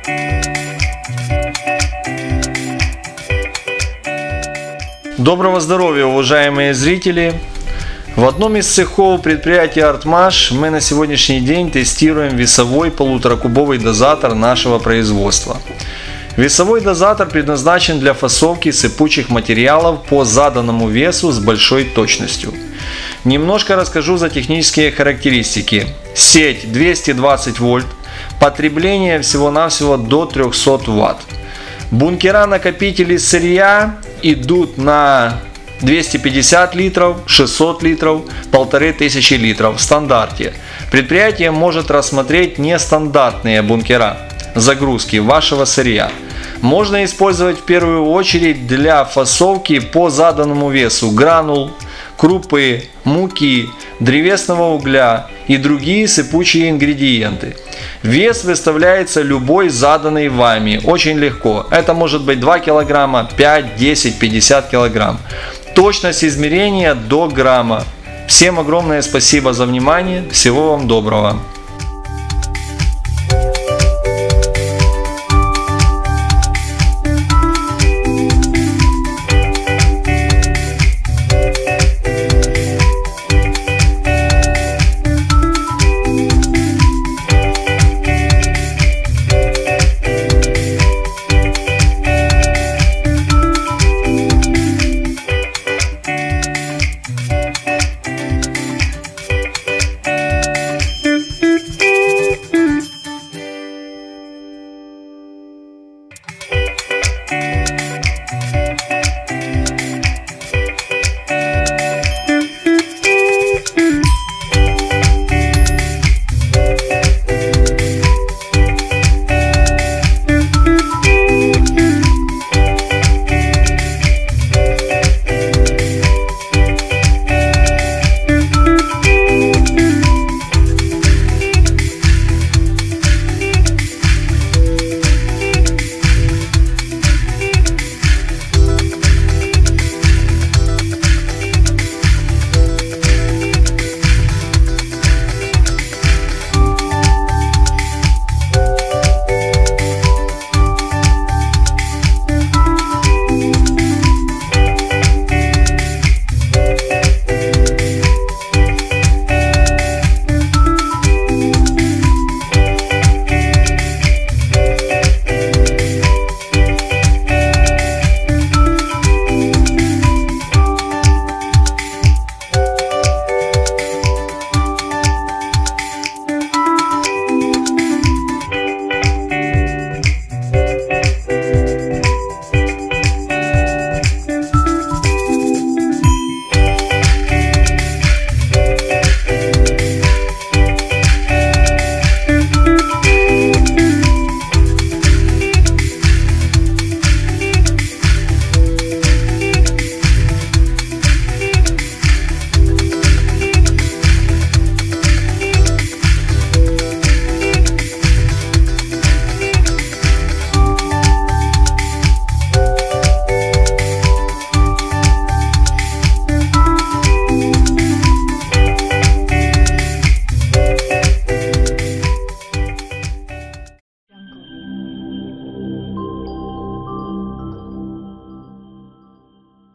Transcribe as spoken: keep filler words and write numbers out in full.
Доброго здоровья, уважаемые зрители! В одном из цехов предприятия Артмаш мы на сегодняшний день тестируем весовой полуторакубовый дозатор нашего производства. Весовой дозатор предназначен для фасовки сыпучих материалов по заданному весу с большой точностью. Немножко расскажу за технические характеристики. Сеть двести двадцать вольт, потребление всего-навсего до трёхсот ватт. Бункера-накопители сырья идут на двести пятьдесят литров, шестьсот литров, полторы тысячи литров в стандарте. Предприятие может рассмотреть нестандартные бункера загрузки вашего сырья. Можно использовать в первую очередь для фасовки по заданному весу гранул, крупы, муки, древесного угля и другие сыпучие ингредиенты. Вес выставляется любой заданный вами очень легко. Это может быть два килограмма, пять, десять, пятьдесят килограмм. Точность измерения до грамма. Всем огромное спасибо за внимание. Всего вам доброго.